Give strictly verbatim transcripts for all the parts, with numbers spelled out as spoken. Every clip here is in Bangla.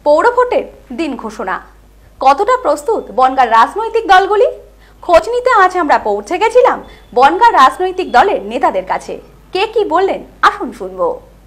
পৌর ভোটের দিন ঘোষণা। কতটা প্রস্তুত বনগাঁর রাজনৈতিক দলগুলি? খোঁজ নিতে আজ আমরা পৌঁছে গেছিলাম বনগাঁর রাজনৈতিক দলের নেতাদের কাছে। কে কি বললেন আসুন শুনবো।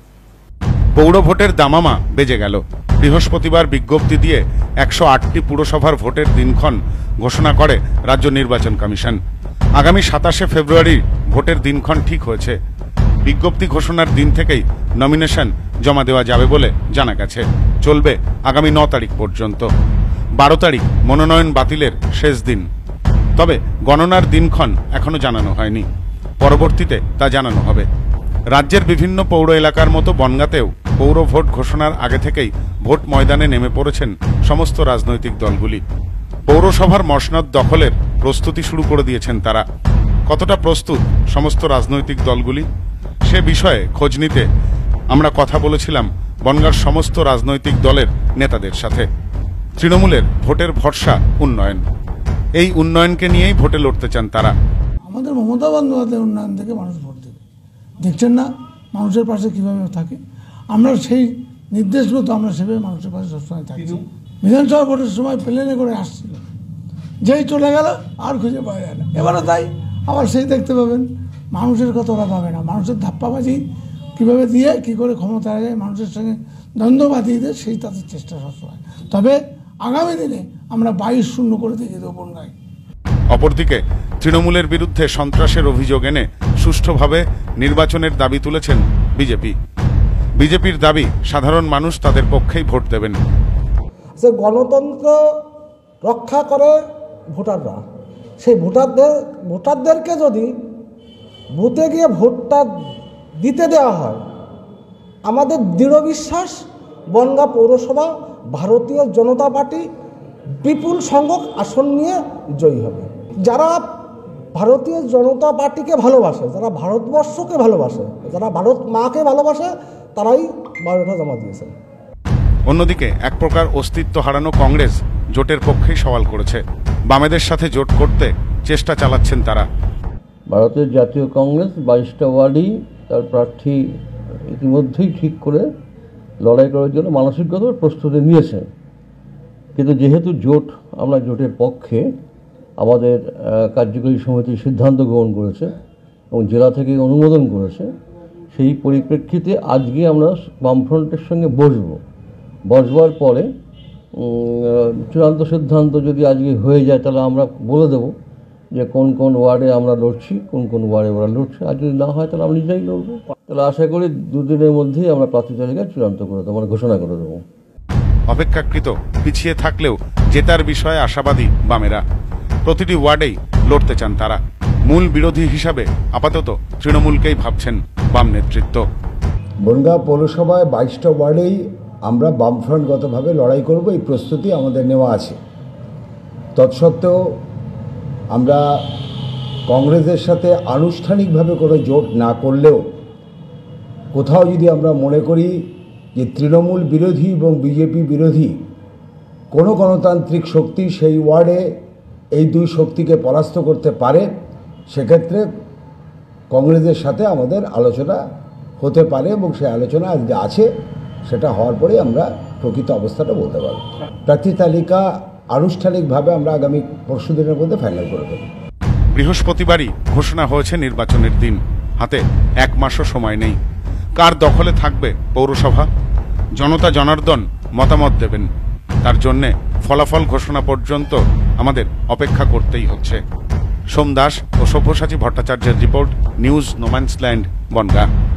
পৌর ভোটের দামামা বেজে গেল। বৃহস্পতিবার বিজ্ঞপ্তি দিয়ে একশো আটটি পুরসভার ভোটের দিনক্ষণ ঘোষণা করে রাজ্য নির্বাচন কমিশন। আগামী সাতাশে ফেব্রুয়ারি ভোটের দিনক্ষণ ঠিক হয়েছে। বিজ্ঞপ্তি ঘোষণার দিন থেকেই নমিনেশন জমা দেওয়া যাবে বলে জানা গেছে। চলবে আগামী ন তারিখ পর্যন্ত। বারো তারিখ মনোনয়ন বাতিলের শেষ দিন। তবে গণনার দিনক্ষণ এখনো জানানো হয়নি। পরবর্তীতে তা জানানো হবে। রাজ্যের বিভিন্ন পৌর এলাকার মতো বনগাঁতেও পৌর ভোট ঘোষণার আগে থেকেই ভোট ময়দানে নেমে পড়েছেন সমস্ত রাজনৈতিক দলগুলি। পৌরসভার মসনদ দখলের প্রস্তুতি শুরু করে দিয়েছেন তারা। কতটা প্রস্তুত সমস্ত রাজনৈতিক দলগুলি সে বিষয়ে খোঁজ নিতে আমরা কথা বলেছিলাম বনগাঁর সমস্ত রাজনৈতিক দলের নেতাদের সাথে। তৃণমূলের ভোটের ভরসা উন্নয়ন। এই উন্নয়নকে নিয়েই ভোটে লড়তে চান তারা। আমাদের মমতা বন্দ্যোপাধ্যায়ের উন্নয়ন থেকে মানুষ ভোট দেবে। দেখছেন না মানুষের পাশে কীভাবে থাকে। আমরা সেই নির্দেশ মতো আমরা সেভাবে মানুষের পাশে সবসময় থাকি। বিধানসভা ভোটের সময় প্লেনে করে আসছিল, যেই চলে গেল আর খুঁজে পাওয়া যায় না। এবারও তাই আবার সেই দেখতে পাবেন। মানুষের কথা ওরা পাবে না। মানুষের ধাপ্পাবাজি কীভাবে দিয়ে কী করে ক্ষমতা যায়, মানুষের সঙ্গে দ্বন্দ্ব বাঁধিয়ে দেয়, সেই তাদের চেষ্টা সবসময়। তবে আগামী দিনে আমরা বাইশ শূন্য করে দিয়ে দেবো বনগাঁয়। অপরদিকে তৃণমূলের বিরুদ্ধে সন্ত্রাসের অভিযোগ এনে সুষ্ঠুভাবে নির্বাচনের দাবি তুলেছেন বিজেপি। বিজেপির দাবি সাধারণ মানুষ তাদের পক্ষেই ভোট দেবেন। যে গণতন্ত্র রক্ষা করে ভোটাররা, সেই ভোটারদের ভোটারদেরকে যদি বুথে গিয়ে ভোটটা দিতে দেওয়া হয়, আমাদের দৃঢ় বিশ্বাস বনগাঁ পৌরসভা ভারতীয় জনতা পার্টি বিপুল সংখ্যক আসন নিয়ে জয়ী হবে। যারা ভারতীয় জনতা পার্টিকে ভালোবাসে, যারা ভারতবর্ষকে ভালোবাসে, যারা ভারত মাকে ভালোবাসে, তারাই বায়োডাটা জমা দিয়েছে। অন্যদিকে এক প্রকার অস্তিত্ব হারানো কংগ্রেস জোটের পক্ষেই সওয়াল করেছে। বামেদের সাথে জোট করতে চেষ্টা চালাচ্ছেন তারা। ভারতের জাতীয় কংগ্রেস বাইশটা ওয়ার্ডেই তার প্রার্থী ইতিমধ্যেই ঠিক করে লড়াই করার জন্য মানসিকগত প্রস্তুতি নিয়েছে। কিন্তু যেহেতু জোট, আমরা জোটের পক্ষে, আমাদের কার্যকরী সমিতি সিদ্ধান্ত গ্রহণ করেছে এবং জেলা থেকে অনুমোদন করেছে, সেই পরিপ্রেক্ষিতে আজকে আমরা বামফ্রন্টের সঙ্গে বসব। বসবার পরে চূড়ান্ত সিদ্ধান্ত যদি আজকে হয়ে যায় তাহলে আমরা বলে দেব যে কোন কোন ওয়ার্ডে আমরা লড়ছি, কোন কোন ওয়ার্ডে ওরা লড়ছে। আর যদি না হয় তাহলে আমরা নিজেই লড়বো। তাহলে আশা করি দুদিনের মধ্যেই আমরা প্রার্থী তালিকা চূড়ান্ত করে দেবো, আমরা ঘোষণা করে দেবো। অপেক্ষাকৃত পিছিয়ে থাকলেও জেতার বিষয়ে আশাবাদী বামেরা। প্রতিটি ওয়ার্ডেই লড়তে চান তারা। মূল বিরোধী হিসাবে আপাতত তৃণমূলকেই ভাবছেন বাম নেতৃত্ব। বনগাঁ পৌরসভায় বাইশটা ওয়ার্ডেই আমরা বামফ্রন্টগতভাবে লড়াই করব, এই প্রস্তুতি আমাদের নেওয়া আছে। তৎসত্ত্বেও আমরা কংগ্রেসের সাথে আনুষ্ঠানিকভাবে কোনো জোট না করলেও কোথাও যদি আমরা মনে করি যে তৃণমূল বিরোধী এবং বিজেপি বিরোধী কোনো গণতান্ত্রিক শক্তি সেই ওয়ার্ডে এই দুই শক্তিকে পরাস্ত করতে পারে, সেক্ষেত্রে কংগ্রেসের সাথে আমাদের আলোচনা হতে পারে এবং সেই আলোচনা আজ আছে, সেটা হওয়ার পরে আমরা প্রকৃত অবস্থাটা বলতে পারব। প্রার্থী তালিকা আনুষ্ঠানিকভাবে আমরা আগামী পরশু দিনের মধ্যে ফাইনাল করে দেব। বৃহস্পতিবারই ঘোষণা হয়েছে নির্বাচনের দিন। হাতে এক মাসও সময় নেই। কার দখলে থাকবে পৌরসভা? জনতা জনার্দন মতামত দেবেন। তার জন্যে ফলাফল ঘোষণা পর্যন্ত আমাদের অপেক্ষা করতেই হচ্ছে। সোম দাস ও সব্যসাচী ভট্টাচার্যের রিপোর্ট, নিউজ নোম্যান্সল্যান্ড, বনগাঁ।